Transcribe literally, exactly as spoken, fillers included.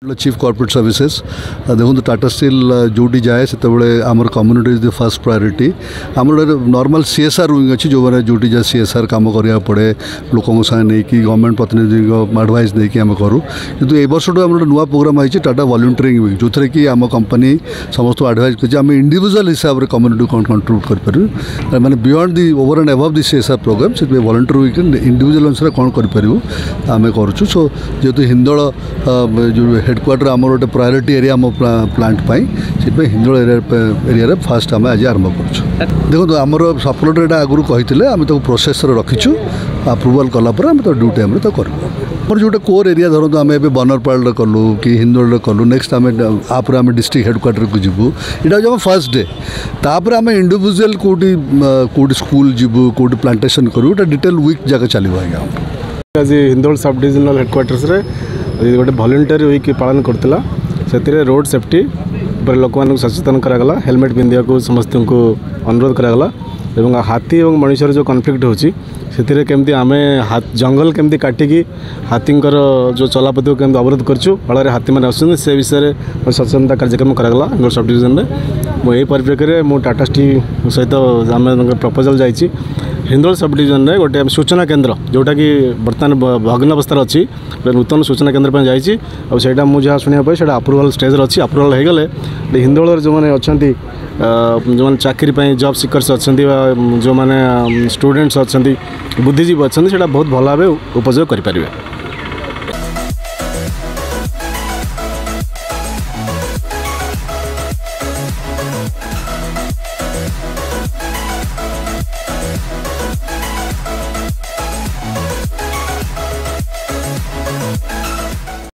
Chief corporate services देखो Tata steel जोटी जाए से आमर community is the first priority आम नॉर्मल सीएसआर विंग अच्छी जो मैंने जोटी जाए सीएसआर काम करा पड़े लोकों संगे नहीं कि गवर्नमेंट प्रतिनिधि एडवाइस नहीं कि आम करूँ किंतु ए वर्ष आम नुआ प्रोग्राम आई टाटा वॉलंटियरिंग विंग जो थी कि आम कंपनी समस्त एडवाइस कर इंडिविजुअल हिसाब से कम्युनिटी कौन कंट्रीब्यूट कर मैंने beyond the over and above the CSR programme से वॉलंटियर विंग इंडिविजुअल अनुसार कौन करूँ आम करूँ सो जेहेतु हिंदोल जो हेडक्वार्टर आम गोटे प्रायोरिटी एरिया आम प्लांट से हिंदोल एरिया रे फास्ट आम आज आरंभ कर देखो आमर सफलता यहाँ आगुरी कही आम प्रोसेस रखीचु अप्रूवाल कलापर आम तो ड्यू टाइम करूँ जो कोर एरिया धरतु आम ए बनरपाल कलु कि हिंदोल कलु नेक्स्ट आम आप डिस्ट्रिक्ट हेडक्वार्टर को जीवु यहाँ हूँ फर्स्ट डे तापर आम इंडिविजुअल कौटी कौटी स्कूल जीवु कौटी प्लांटेशन करूँ डिटेल वीक जगह चलो आज्ञा आज हिंदोल सब डिविजनल हेडक्वार्टर्स गोटे वॉलंटियर वीक पालन करता से रोड सेफ्टी पर लोक मानक सचेतन करागला हेलमेट पिंधा को समस्त को अनुरोध करागला एवं हाथी और मनुष्यर जो कन्फ्लिक्ट होची से केमती आम जंगल केमती काटिकी हाथींकर जो चलापथ को केमती अवरोध करछु फल हाथी मैंने आसुच्च से विषय में सचेतनता कार्यक्रम करागला हिंदोल सब डिविजन में मुझे परिप्रेक्षी में टाटा स्टील सहित आम प्रपोजल जाइए हिंदोल सब डिविजन में गोटे सूचना केन्द्र जोटा कि बर्तमान भग्न अवस्था अच्छी नूतन सूचना केन्द्र पर जाइए और सेटा मुझे जहाँ शुणा से अप्रूवाल स्टेज अच्छी अप्रूवाल हो गले हिंदोल जो मैंने अच्छा जो मैंने चाकरी जॉब सिकर्स अच्छा जो मैंने स्टूडेंट्स अच्छा बुद्धिजीवी अच्छा से बहुत भल भाव उपयोग करें।